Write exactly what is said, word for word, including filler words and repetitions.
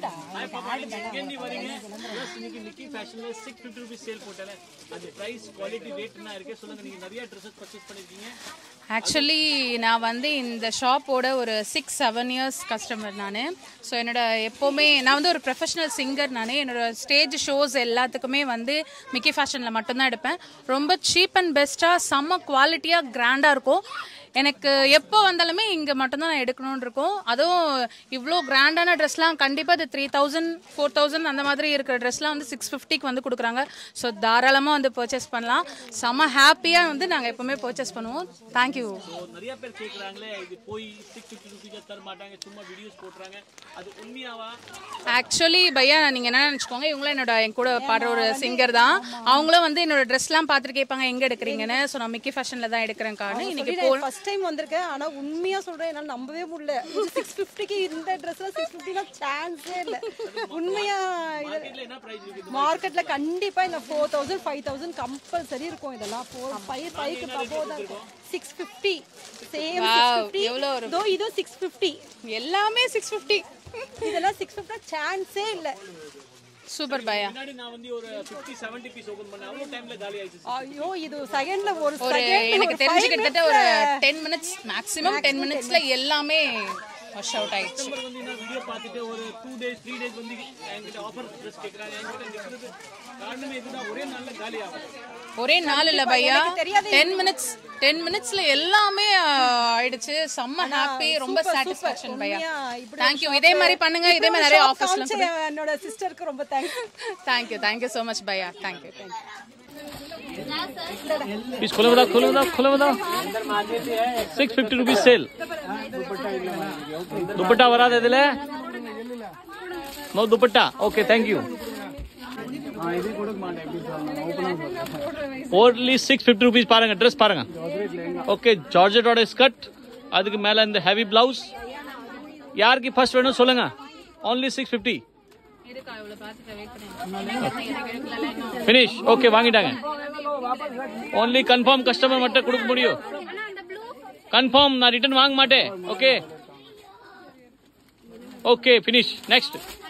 हाय पापा सेकंड दी வரீங்க ப்ளஸ் இன்னைக்கு மிக்கி ஃபேஷன்ல six fifty rupees சேல் போட்டல அது பிரைஸ் குவாலிட்டி ரேட் என்ன இருக்கு சொல்லுங்க நீங்க நிறைய Dresses பர்சேஸ் பண்ணிருக்கீங்க ஆக்சுவலி நான் வந்து இந்த ஷாப்போட ஒரு சிக்ஸ் செவன் இயர்ஸ் கஸ்டமர் நான் ஸோ என்னோட எப்போவுமே நான் வந்து ஒரு ப்ரொஃபஷனல் சிங்கர் நான் என்னோட ஸ்டேஜ் ஷோஸ் எல்லாத்துக்குமே வந்து மிக்கி ஃபேஷனில் மட்டும்தான் எடுப்பேன் ரொம்ப சீப் அண்ட் பெஸ்ட்டாக செம்ம குவாலிட்டியாக கிராண்டாக இருக்கும் எனக்கு எப்போ வந்தாலுமே இங்கே மட்டும்தான் நான் எடுக்கணும்னு இருக்கும் அதுவும் இவ்வளோ கிராண்டான ட்ரெஸ்லாம் கண்டிப்பாக அது த்ரீ தௌசண்ட் ஃபோர் தௌசண்ட் அந்த மாதிரி இருக்கிற ட்ரெஸ்லாம் வந்து சிக்ஸ் ஃபிஃப்டிக்கு வந்து கொடுக்குறாங்க ஸோ தாராளமாக வந்து பர்ச்சேஸ் பண்ணலாம் செம்ம ஹாப்பியாக வந்து நாங்கள் எப்போவுமே பர்ச்சேஸ் பண்ணுவோம் தேங்க்யூ நிறைய பேர் கேட்குறாங்களே இது போய் சிக்ஸ் ஃபிஃப்டி ருபீஸ் தர மாட்டாங்க சும்மா வீடியோஸ் போடுறாங்க அது உண்மையாவா ஆக்சுவலி பையா நீங்கள் என்ன நினச்சிக்கோங்க இவங்களும் என்னோட என் கூட பாடுற ஒரு சிங்கர் தான் அவங்களும் வந்து என்னோட ட்ரெஸ்லாம் பார்த்துட்டு கேட்பாங்க எங்கே எடுக்கிறீங்கன்னு ஸோ நான் மிக்கி ஃபேஷனில் தான் எடுக்கிறேன் காரணம் இன்னைக்கு போ டைம் வந்திருக்கேன் ஆனா உண்மையா சொல்றேன் என்னால நம்பவே முடியல சிக்ஸ் ஃபிஃப்டிக்கு இந்த ட்ரெஸ்ல சிக்ஸ் ஃபிஃப்டினா சான்ஸே இல்ல உண்மையா மார்க்கெட்ல கண்டிப்பா இந்த four thousand five thousand compulsory இருக்கும் இதெல்லாம் ஃபோர் ஃபைவ் ஃபைவ்க்கு பபோதான் இருக்கும் சிக்ஸ் ஃபிஃப்டி சேம் இதோ இது சிக்ஸ் ஃபிஃப்டி எல்லாமே சிக்ஸ் ஃபிஃப்டி இதெல்லாம் சிக்ஸ் ஃபிஃப்டி சான்ஸே இல்ல சூப்பர் பையா முன்னாடி நான் வந்து ஒரு fifty seventy பீஸ் ஓபன் பண்ணேன் அவ்வளவு டைம்ல காலி ஆயிடுச்சு ஐயோ இது செகண்ட்ல ஒரு ஒரு எனக்கு தெரிஞ்சு கிட்டத்தட்ட ஒரு ten minutes மேக்ஸिमम ten minutesல எல்லாமே வாஷ் அவுட் ஆயிடுச்சு நம்பர் வந்து நான் வீடியோ பார்த்துட்டு ஒரு two days three days வந்து என்கிட்ட ஆஃபர் ட்ரெஸ் கேக்குறாங்க என்கிட்ட நிக்குது காரணமே இதுதான் ஒரே நாள்ல காலி ஆகும் ஒரே நாள் இல்ல பையா ten minutes ten minutesல எல்லாமே ஆயிடுச்சு செம்ம ஹாப்பி ரொம்ப சாட்டிஸ்ஃபேக்ஷன் பையா थैंक यू இதே மாதிரி பண்ணுங்க இதே மாதிரி நிறைய ஆஃபர்ஸ்ல என்னோட சிஸ்டருக்கு ரொம்ப thanks thank you thank you so much பையா thank you thank you please खोलो बताओ खोलो बताओ खोलो बताओ six fifty rupees सेल दुपट्टा वरा दे दिले नो दुपट्टा okay thank you only six fifty rupees பாருங்க Dress பாருங்க ஓகே ஜார்ஜெட்டோட ஸ்கர்ட் அதுக்கு மேல இந்த ஹெவி பிளவுஸ் யாருக்கு ஃபர்ஸ்ட் வேணும் சொல்லுங்க only six fifty finish okay வாங்கிட்டாங்க only confirm கஸ்டமர் மட்டும் கொடுக்க முடியும் கன்ஃபார்ம் நான் ரிட்டர்ன் வாங்க மாட்டேன் ஓகே ஓகே ஃபினிஷ் நெக்ஸ்ட்